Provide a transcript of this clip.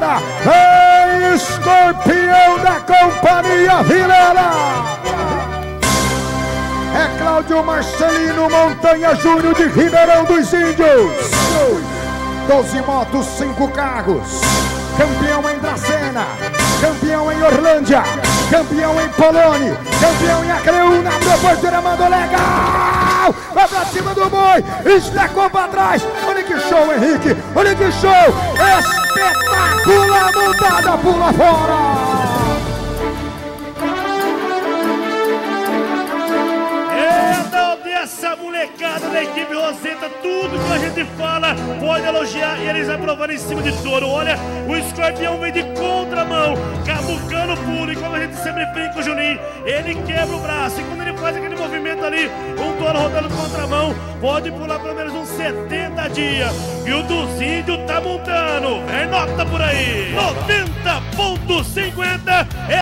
Vilela, é escorpião da Companhia Vilela. É Cláudio Marcelino Montanha Júnior de Ribeirão dos Índios. 12 motos, 5 carros. Campeão em Dracena, campeão em Orlândia, campeão em Polônia, campeão em Acreúna. Porteira mandou legal. Vai pra cima do boi, estecou pra trás. Olha que show, Henrique. Olha que show. Espetacular montada, pula fora. Essa molecada da equipe Roseta, tudo que a gente fala pode elogiar e eles aprovando em cima de touro. Olha, o escorpião vem de contramão, cavucando puro, e como a gente sempre brinca com o Juninho, ele quebra o braço, e quando ele faz aquele movimento ali, um touro rodando contramão, pode pular pelo menos uns 70 dias. E o dos índios tá montando, é nota por aí, 90,50.